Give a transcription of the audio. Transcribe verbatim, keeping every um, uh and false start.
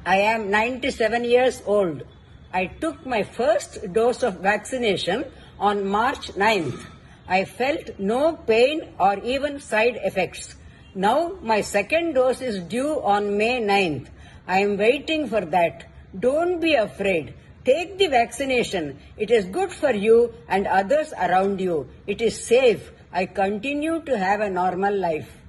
I am ninety-seven years old. I took my first dose of vaccination on March ninth. I felt no pain or even side effects. Now my second dose is due on May ninth. I am waiting for that. Don't be afraid. Take the vaccination. It is good for you and others around you. It is safe. I continue to have a normal life.